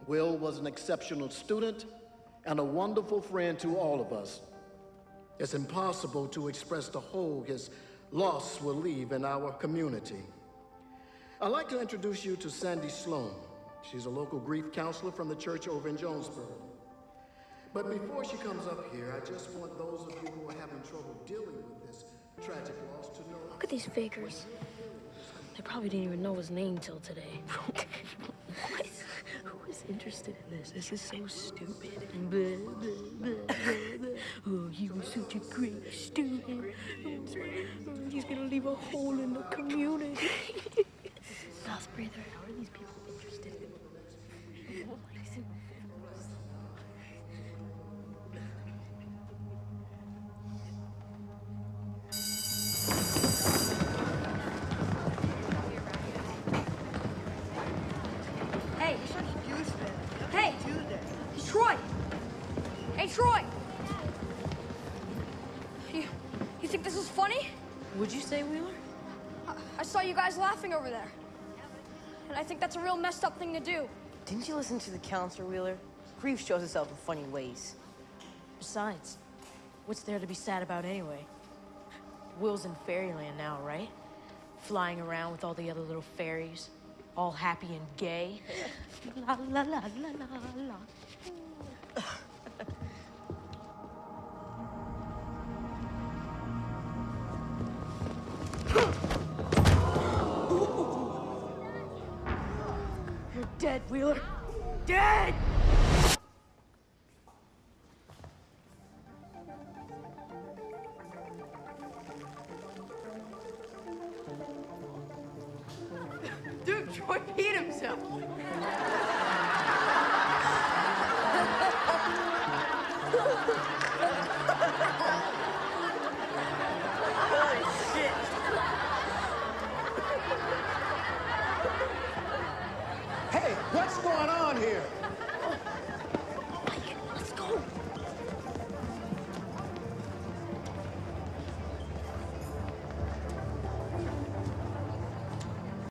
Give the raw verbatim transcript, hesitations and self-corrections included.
Will was an exceptional student and a wonderful friend to all of us. It's impossible to express the hole his loss will leave in our community. I'd like to introduce you to Sandy Sloan. She's a local grief counselor from the church over in Jonesboro. But before she comes up here, I just want those of you who are having trouble dealing with this tragic loss to know... Look at these fakers. They probably didn't even know his name till today. What? Who is interested in this? This is so stupid. Blah, blah, blah, blah, blah. Oh, he was such a great student. Oh, he's gonna leave a hole in the community. Mouth breather. How are these people interested in Hey! Hey! It's Troy! Hey, Troy! You, you think this is funny? Would you say, Wheeler? I, I saw you guys laughing over there. And I think that's a real messed up thing to do. Didn't you listen to the counselor, Wheeler? Grief shows itself in funny ways. Besides, what's there to be sad about anyway? Will's in fairyland now, right? Flying around with all the other little fairies, all happy and gay. La la la la la la. You're dead, Wheeler. Dead!